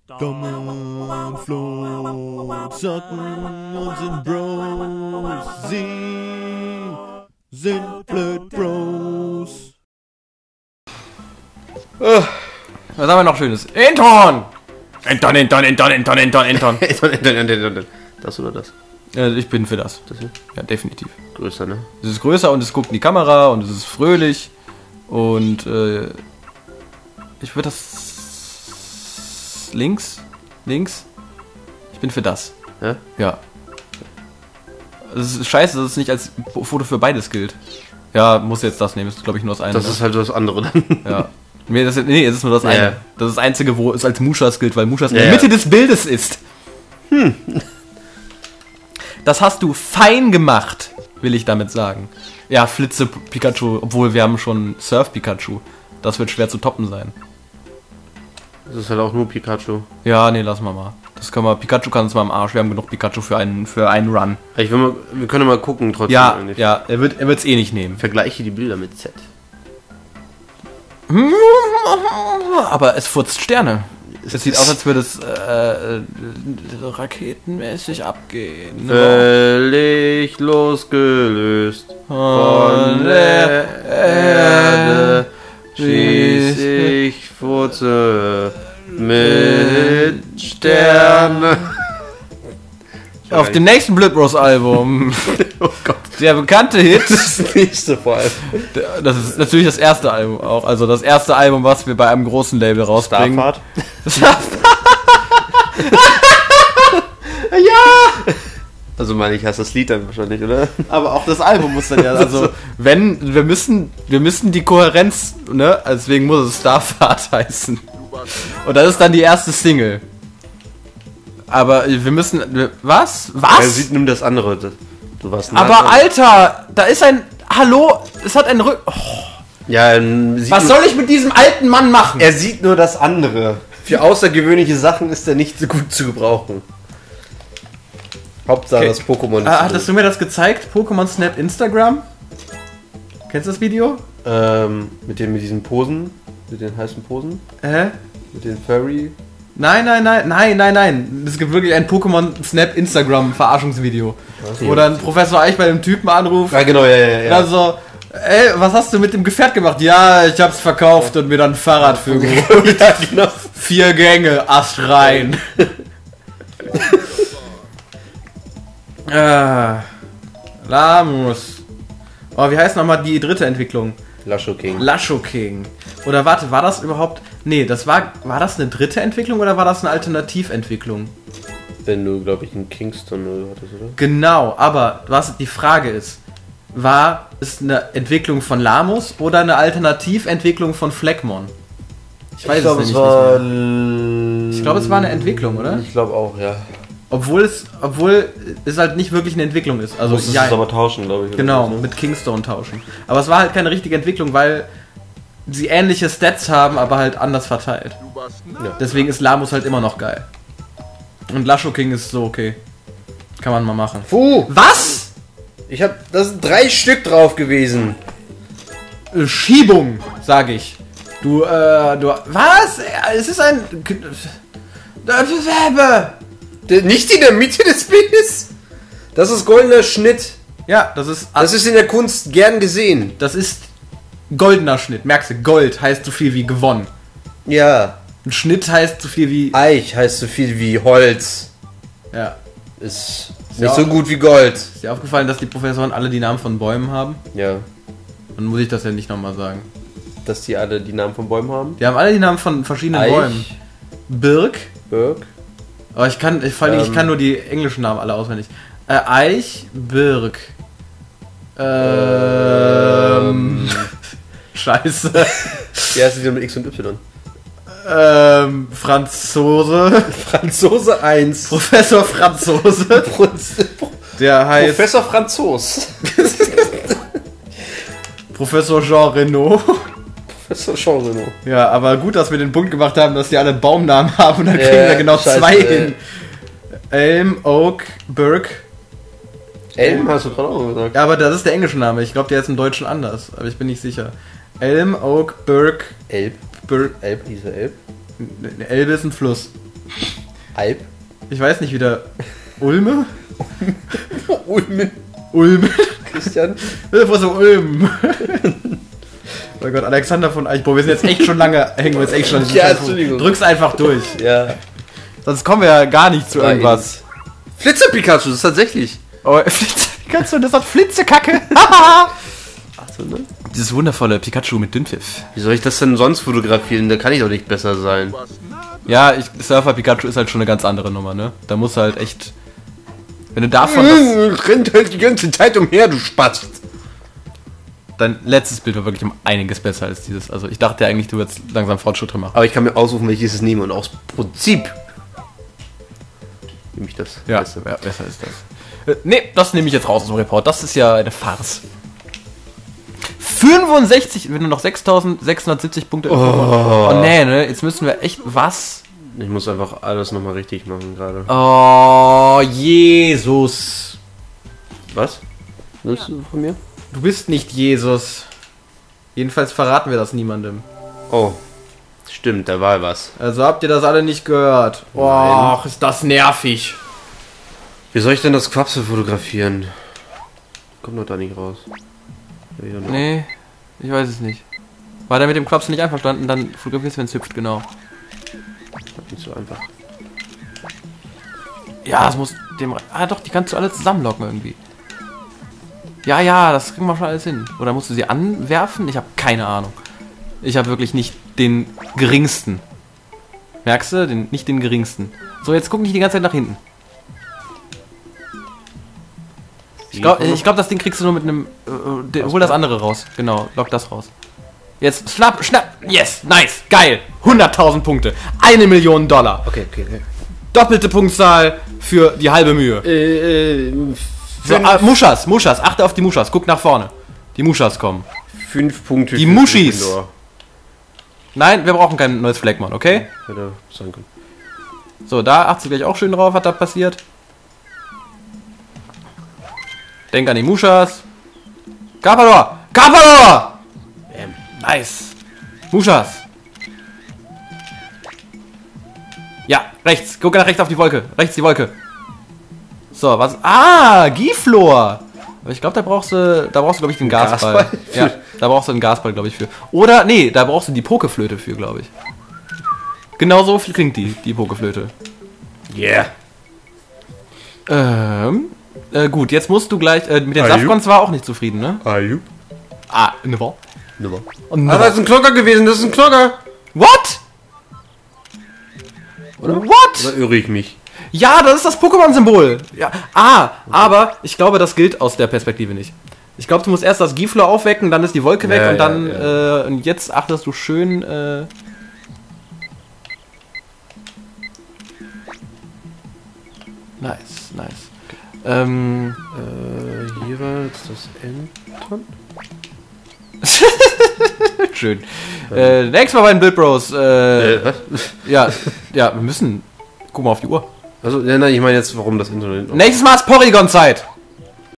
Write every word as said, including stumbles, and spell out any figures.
Dom und Flo zocken und sind Bros. Sie sind blöd Bros. Was haben wir noch Schönes? Anton! Anton, Anton, Anton, Anton, Anton, Anton. Anton, Anton, Anton, Anton. Das oder das? Ja, ich bin für das. Das hier? Ja, definitiv. Größer, ne? Es ist größer und es guckt in die Kamera und es ist fröhlich. Und äh, ich würde das links, links. Ich bin für das. Ja? Ja. Es ist scheiße, dass es nicht als Foto für beides gilt. Ja, muss jetzt das nehmen. Ist glaube ich nur das eine. Das ne? ist halt das andere dann. Ja. Nee, das, nee, es ist nur das Ja, eine. ja. Das ist das einzige, wo es als Mushas gilt, weil Mushas Ja, in der ja. Mitte des Bildes ist. Hm. Das hast du fein gemacht, will ich damit sagen. Ja, Flitze Pikachu, obwohl wir haben schon Surf Pikachu. Das wird schwer zu toppen sein. Das ist halt auch nur Pikachu. Ja, nee, lass mal mal. Das können wir, Pikachu kann uns mal am Arsch. Wir haben genug Pikachu für einen, für einen Run. Ich will mal, wir können mal gucken trotzdem. Ja, eigentlich. ja, er wird er wird's eh nicht nehmen. Vergleiche die Bilder mit Z. Aber es furzt Sterne. Es sieht aus, als würde es äh, äh, raketenmäßig abgehen. Völlig losgelöst von der Erde schieß ich Furze mit Sterne. Auf dem nächsten Blood Bros Album. Oh Gott. Der bekannte Hit. Das nächste vor allem. Das ist natürlich das erste Album auch. Also das erste Album, was wir bei einem großen Label rausbringen. Starfahrt. Ja! Also meine ich, hast das Lied dann wahrscheinlich, oder? Aber auch das Album muss dann ja. Also wenn, wir müssen, wir müssen die Kohärenz, ne? Deswegen muss es Starfahrt heißen. Und das ist dann die erste Single. Aber wir müssen. Was? Was? Er sieht, nimm das andere. Du warst nah Aber dran. Alter, da ist ein. Hallo, es hat einen Rücken. Oh, Ja, er sieht was nur, soll ich mit diesem alten Mann machen? er sieht nur das andere. Für außergewöhnliche Sachen ist er nicht so gut zu gebrauchen. Hauptsache Okay. das Pokémon ist Ah, so hattest du mir das gezeigt? Pokémon Snap Instagram? Kennst du das Video? ähm, mit, den, mit diesen Posen, mit den heißen Posen, Hä? mit den Furry. Nein, nein, nein, nein, nein, nein. Es gibt wirklich ein Pokémon Snap Instagram Verarschungsvideo. Wo dann Professor Eich bei dem Typen anruft. Ja, genau, ja, ja, ja. Dann so, ey, was hast du mit dem Gefährt gemacht? Ja, ich hab's verkauft und mir dann ein Fahrrad für geholt. Ja, genau. Vier Gänge, Ast rein. ah, Lamus. Oh, wie heißt nochmal die dritte Entwicklung? Lasho King. Lasho King. Oder warte, war das überhaupt... Nee, das war... War das eine dritte Entwicklung oder war das eine Alternativentwicklung? Wenn du, glaube ich, einen Kingston oder hattest, oder? Genau, aber was die Frage ist, war es eine Entwicklung von Lamus oder eine Alternativentwicklung von Fleckmon? Ich weiß es nämlich nicht mehr. Ich glaube, es war eine Entwicklung, oder? Ich glaube auch, ja. Obwohl es, obwohl es halt nicht wirklich eine Entwicklung ist. Also Musstest ja, es aber tauschen, glaube ich. oder genau, so, ne? mit Kingstone tauschen. Aber es war halt keine richtige Entwicklung, weil sie ähnliche Stats haben, aber halt anders verteilt. Ja. Deswegen ist Lamus halt immer noch geil. Und Lasho King ist so okay. Kann man mal machen. Puh, Was? ich hab, das sind drei Stück drauf gewesen. Äh, Schiebung, sage ich. Du, äh, du, was? Es ist ein... Der- Nicht in der Mitte des Bildes. Das ist goldener Schnitt. Ja, das ist... Das ist in der Kunst gern gesehen. Das ist goldener Schnitt. Merkst du, Gold heißt so viel wie gewonnen. Ja. Ein Schnitt heißt so viel wie... Eich heißt so viel wie Holz. Ja. Ist Ja. nicht so gut wie Gold. Ist dir aufgefallen, dass die Professoren alle die Namen von Bäumen haben? Ja. Dann muss ich das ja nicht nochmal sagen. Dass die alle die Namen von Bäumen haben. Die haben alle die Namen von verschiedenen Eich, Bäumen. Birk. Birk. Aber ich kann, ich, vor allem, ich Ähm. kann nur die englischen Namen alle auswendig. Äh, Eich, Birk. Ähm. Scheiße. Wie heißt die denn mit X und Y? ähm, Franzose. Franzose eins. Professor Franzose. Der heißt Professor Franzos. Professor Jean Reno. Professor Jean Reno. Ja, aber gut, dass wir den Punkt gemacht haben, dass die alle Baumnamen haben und dann Ja, kriegen wir genau scheiße, zwei ey. hin. Elm, Oak, Birk. Elm hast du gerade auch gesagt. Ja, aber das ist der englische Name. Ich glaube, der ist im Deutschen anders, aber ich bin nicht sicher. Elm, Oak, Birk, Elb. Birk. Elb, hieß er Elb? Eine Elbe ist ein Fluss. Alp? Ich weiß nicht, wieder... Ulme? Ulmen. Ulme? Christian? Wo so Ulm? Oh Gott, Alexander von Eichbo, wir sind jetzt echt schon lange, hängen wir jetzt echt schon. Ja, Entschuldigung. Drück's einfach durch. Ja. Sonst kommen wir ja gar nicht zu irgendwas. Flitzer Pikachu, das ist tatsächlich. Oh, Flitze Pikachu, das hat Flitzekacke. Ach so, ne? Dieses wundervolle Pikachu mit Dünnpfiff. Wie soll ich das denn sonst fotografieren? Da kann ich doch nicht besser sein. Ja, ich, Surfer Pikachu ist halt schon eine ganz andere Nummer, ne? Da musst du halt echt... Wenn du davon... Das, rennt halt die ganze Zeit umher, du Spast. dein letztes Bild war wirklich um einiges besser als dieses. Also ich dachte eigentlich, du würdest langsam Fortschritte machen. Aber ich kann mir aussuchen, welches ich nehme und aus Prinzip nehme ich das. Ja, Beste. ja, besser ist das. Äh, nee, das nehme ich jetzt raus aus dem Report. Das ist ja eine Farce. fünfundsechzig, wenn du noch sechstausendsechshundertsiebzig Punkte... Oh. oh nee, ne? Jetzt müssen wir echt... Was? Ich muss einfach alles nochmal richtig machen gerade. Oh, Jesus. Was? Willst du von mir? Du bist nicht Jesus. Jedenfalls verraten wir das niemandem. Oh, stimmt, da war was. Also habt ihr das alle nicht gehört? Och, ist das nervig. Wie soll ich denn das Quapsel fotografieren? Kommt doch da nicht raus. Nee, ich weiß es nicht. War der mit dem Quapsel nicht einverstanden, dann fotografierst du, wenn es hüpft, genau. Nicht so einfach. Ja, es muss dem... Ah doch, die kannst du alle zusammenlocken irgendwie. Ja, ja, das kriegen wir schon alles hin. Oder musst du sie anwerfen? Ich habe keine Ahnung. Ich habe wirklich nicht den geringsten. Merkst du? Den, nicht den geringsten. So, jetzt guck nicht die ganze Zeit nach hinten. Ich glaube, ich glaub, das Ding kriegst du nur mit einem... Äh, hol das andere raus. Genau, lock das raus. Jetzt, schnapp, schnapp. Yes, nice, geil. hunderttausend Punkte. Eine Million Dollar. Okay, okay, okay. Doppelte Punktzahl für die halbe Mühe. Äh, äh, So, ah, Muschas, Muschas, achte auf die Muschas, guck nach vorne. Die Muschas kommen. Fünf Punkte. Die für Muschis. Gryffindor. Nein, wir brauchen kein neues Flagmon, okay? Hätte sein können. So, da achte gleich auch schön drauf, was da passiert. Denk an die Muschas. Carpador! Carpador! Ähm. Nice. Muschas. Ja, rechts. Guck nach rechts auf die Wolke. Rechts die Wolke. So, was? Ah, Giflor. Aber ich glaube, da brauchst du, da brauchst du, glaube ich, den Gasball. Gasball? Ja, da brauchst du einen Gasball, glaube ich, für. Oder, nee, da brauchst du die Pokeflöte für, glaube ich. Genau so viel klingt die, die Pokeflöte. Yeah. Ähm, äh, gut, jetzt musst du gleich, äh, mit den Are Safcons war auch nicht zufrieden, ne? Are you? Ah, ne Woche. Nummer. Und Ah, das ist ein Klocker gewesen, das ist ein Klocker. What? Oder? What? Oder irre ich mich? Ja, das ist das Pokémon-Symbol. Ja. Ah, aber ich glaube, das gilt aus der Perspektive nicht. Ich glaube, du musst erst das Giflor aufwecken, dann ist die Wolke weg Ja, und dann, ja, ja. Äh, und jetzt achtest du schön, äh... Nice, nice. Ähm... Äh, hier war jetzt das Enton. schön. Äh, nächstes Mal bei den Build Bros. Äh, Äh, was? ja, ja, wir müssen... Guck mal auf die Uhr. Also, ja, nein, ich meine jetzt, warum das Internet. Nächstes Mal ist Porygon-Zeit.